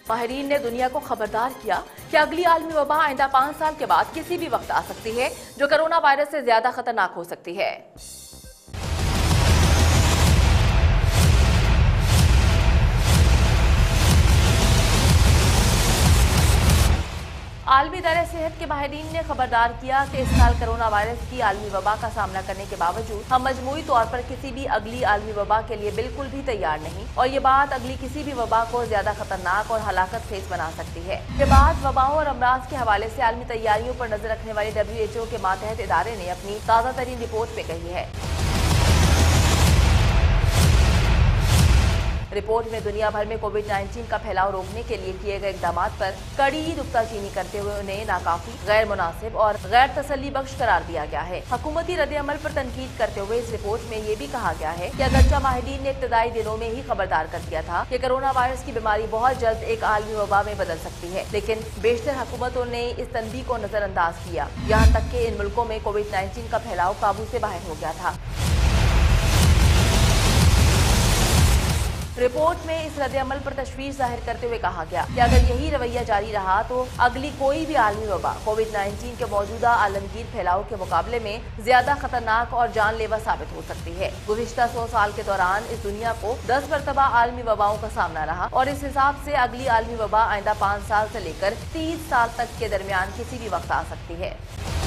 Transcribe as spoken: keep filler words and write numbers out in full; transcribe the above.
माहिरीन ने दुनिया को खबरदार किया कि अगली आलमी वबा आइंदा पाँच साल के बाद किसी भी वक्त आ सकती है, जो कोरोना वायरस से ज्यादा खतरनाक हो सकती है। आलमी दायरे सेहत के माहिरीन ने खबरदार किया कि इस साल कोरोना वायरस की आलमी वबा का सामना करने के बावजूद हम मजमूई तौर पर किसी भी अगली आलमी वबा के लिए बिल्कुल भी तैयार नहीं, और ये बात अगली किसी भी वबा को ज्यादा खतरनाक और हलाकत खेज बना सकती है। ये बात वबाओं और अमराज के हवाले से आलमी तैयारियों पर नजर रखने वाले डब्ल्यू एच ओ के मातहत इदारे ने अपनी ताज़ा तरीन रिपोर्ट में कही है। रिपोर्ट में दुनिया भर में कोविड नाइन्टीन का फैलाव रोकने के लिए किए गए इकदाम पर कड़ी नुक्ताचीनी करते हुए उन्हें नाकाफी, गैर मुनासिब और गैर तसल्ली बख्श करार दिया गया है। हुकूमती रद्द-ए-अमल पर तनकीद करते हुए इस रिपोर्ट में ये भी कहा गया है कि अगरचे माहिरीन ने इब्तदाई दिनों में ही खबरदार कर दिया था कि कोरोना वायरस की बीमारी बहुत जल्द एक आलमी वबा में बदल सकती है, लेकिन बेशतर हुकूमतों ने इस तनबीह को नजरअंदाज किया, यहाँ तक कि इन मुल्कों में कोविड नाइन्टीन का फैलाव काबू से बाहर हो गया था। रिपोर्ट में इस रद्द-ए-अमल पर तशवीश जाहिर करते हुए कहा गया कि अगर यही रवैया जारी रहा तो अगली कोई भी आलमी वबा कोविड नाइन्टीन के मौजूदा आलमगीर फैलाव के मुकाबले में ज्यादा खतरनाक और जानलेवा साबित हो सकती है। गुज़िश्ता सौ साल के दौरान इस दुनिया को दस मरतबा आलमी वबाओं का सामना रहा, और इस हिसाब से अगली आलमी वबा आइंदा पाँच साल से लेकर तीस साल तक के दरमियान किसी भी वक्त आ सकती है।